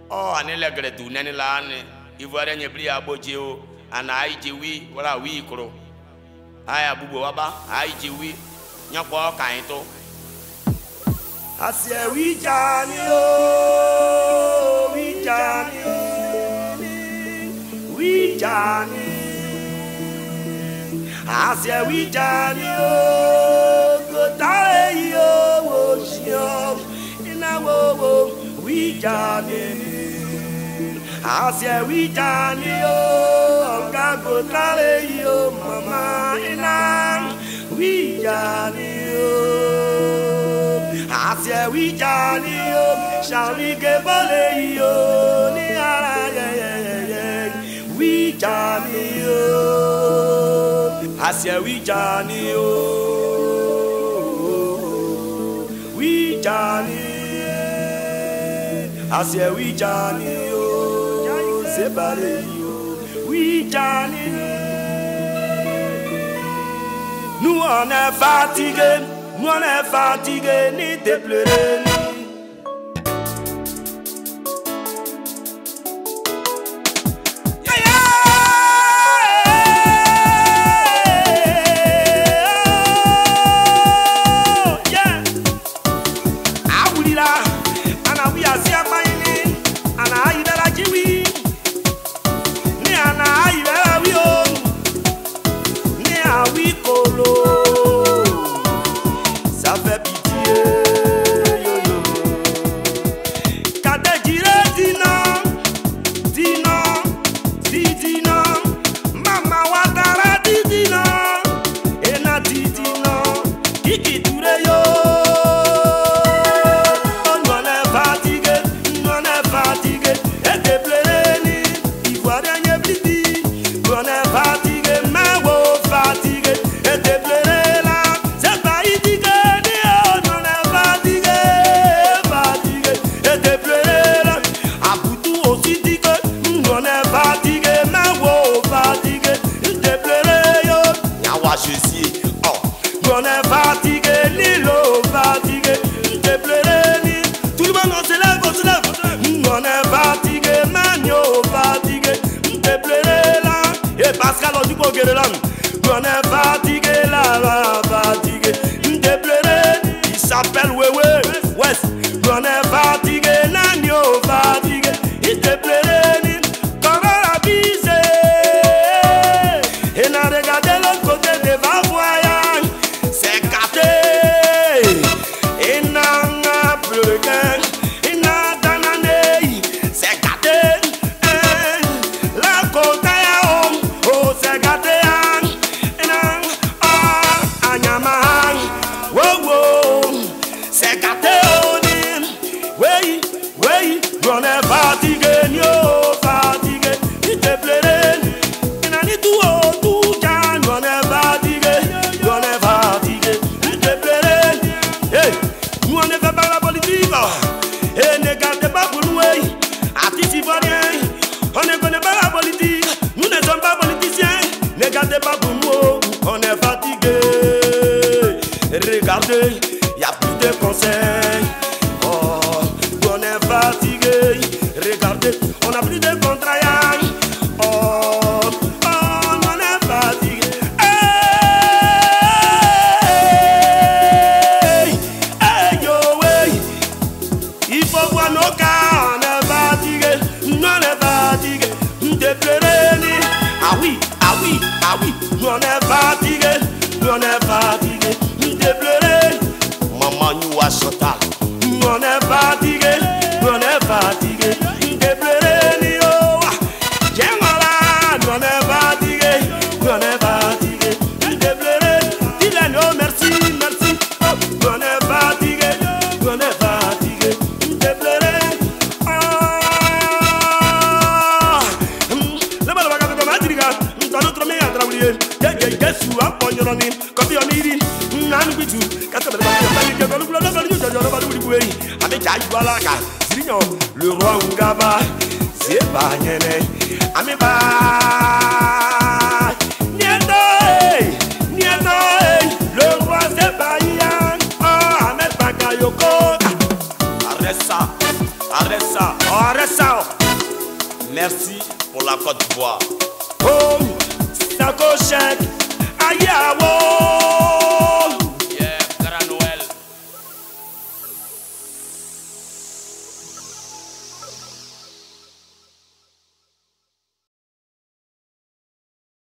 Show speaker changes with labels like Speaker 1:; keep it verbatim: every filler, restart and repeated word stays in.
Speaker 1: Oh, anele gredu nani la ane. Ivoire nye bli aboje o. Ana aiji wi wala wi kro. Aya bubo waba aiji wi. Nyakpo kaito.
Speaker 2: Asie wi jani o, wi jani o, wi jani. Asie wi jani o, go tare yo wo shio. Ina wo wo wi jani. Asie wi jani o, ga go tare yo mama ina wi jani o. Asie wi jani o, shali ke bole yo ni ara ye ye ye wi jani o. Asie wi jani o, wi jani. Asie wi jani o, se bale yo wi jani. Nous on est fatigué. Nous on est fatigué ni de pleurer ni. Yeah, yeah. Yeah. Awulila, ana wi asia bayini, ana ayibela jiwi, ni ana ayibela wio, ni awi kolo. Ça fait pitié, yo yo. Kade jire dina, dina, di dina. Mama watara di dina, ena di dina. Iki ture yo. On est fatigué, on est fatigué. Et te plaît ni, ivoirien y blidi. On est fatigué, mais wo fatigué. Et te plaît là, c'est pas idiot.
Speaker 1: Je suis oh,
Speaker 2: on est fatigué, Lilo fatigué, te pleurer ni. Tout le monde on se lève, on se lève. On est fatigué, Magno fatigué, te pleurer là. Et Pascal on dit qu'on guérit là. On est fatigué là, là fatigué, te pleurer. Il s'appelle Wewe West. On est fatigué, Nagno fatigué, il te pleurer ni. Comment la bise? Et n'a regardé l'autre côté de va voyant. C'est gâté. Et n'a plus qu'un. Et n'a d'anané. C'est gâté. La côte est homme. Oh, c'est gâté. Et n'a. Ah, Anyamang. Wow, wow. C'est gâté. Oui, oui. On est fatigué. Yo, fatigué. Il te plairait. Et n'a ni tout. On est fatigué, on est fatigué, il te plaît. Hey, nous on ne fait pas la politique. Et ne gardez pas pour nous. Artistes ivoiriens, on ne connaît pas la politique. Nous ne sommes pas politiciens. Ne gardez pas pour nous. On est fatigué. Regardez, il n'y a plus de conseils. Oh, on est fatigué. Regardez, on n'a plus de contrats. Oh, on est fatigué. Ah oui, ah oui, ah oui, nous on est fatigué, nous on est fatigué, nous te pleurer.
Speaker 1: maman nous a chanté.
Speaker 2: Nous on est fatigué, nous on est fatigué, nous te pleurer ni oh. Tiens voilà, nous on est fatigué, nous on est fatigué, nous te pleurer. Dis-le non merci, merci. Nous on est fatigué, nous on est fatigué, nous te pleurer. Yesu aponyoroni kobi oniri nanu bitu kasabere ba ke ko lu lo lo ju jojo ba du buyi ame ja ju ala ka sirinyo le roi ngaba se ba nyene ame ba nieto nieto le roi se ba yan oh ame ba ka yoko
Speaker 1: Arrête ça, Arrête ça.
Speaker 2: Oh, arrête ça.
Speaker 1: Merci pour la Côte d'Ivoire.
Speaker 2: Oh, ça cochette. Aïe, ah, oh.